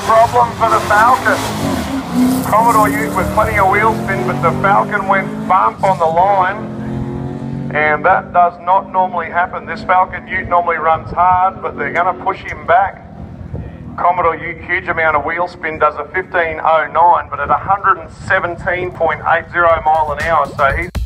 problem for the Falcon. Commodore Ute with plenty of wheel spin, but the Falcon went bump on the line. And that does not normally happen. This Falcon Ute normally runs hard, but they're going to push him back. Commodore Ute, huge amount of wheel spin, does a 15.09, but at 117.80 mile an hour, so he's